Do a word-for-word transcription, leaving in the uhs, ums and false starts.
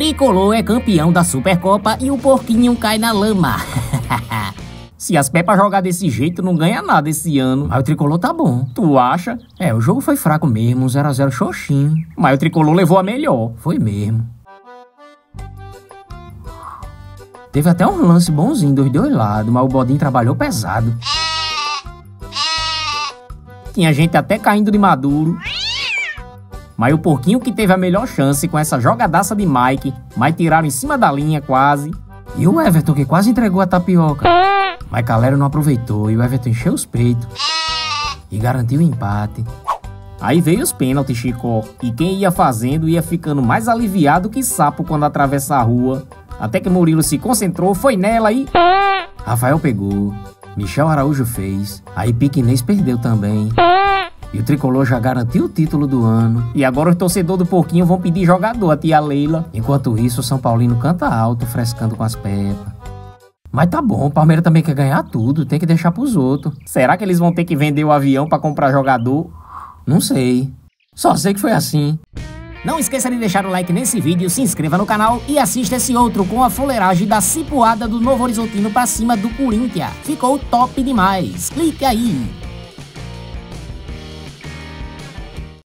Tricolor é campeão da Supercopa e o porquinho cai na lama. Se as Pepas jogar desse jeito, não ganha nada esse ano. Mas o Tricolor tá bom. Tu acha? É, o jogo foi fraco mesmo, um zero a zero xoxinho. Mas o Tricolor levou a melhor. Foi mesmo. Teve até um lance bonzinho dos dois lados, mas o Bodinho trabalhou pesado. Tinha gente até caindo de maduro. Mas o porquinho que teve a melhor chance com essa jogadaça de Mike, mas tiraram em cima da linha quase. E o Everton que quase entregou a tapioca. Mas Calero não aproveitou e o Everton encheu os peitos e garantiu o empate. Aí veio os pênaltis, Chicó, e quem ia fazendo ia ficando mais aliviado que sapo quando atravessa a rua. Até que Murilo se concentrou, foi nela e... Rafael pegou, Michel Araújo fez, aí Piquinez perdeu também. E o Tricolor já garantiu o título do ano. E agora os torcedores do porquinho vão pedir jogador, a tia Leila. Enquanto isso, o São Paulino canta alto, frescando com as Pepas. Mas tá bom, o Palmeiras também quer ganhar tudo, tem que deixar pros outros. Será que eles vão ter que vender o avião pra comprar jogador? Não sei. Só sei que foi assim. Não esqueça de deixar o like nesse vídeo, se inscreva no canal e assista esse outro com a fuleiragem da cipuada do Novo Horizontino pra cima do Corinthians. Ficou top demais. Clique aí.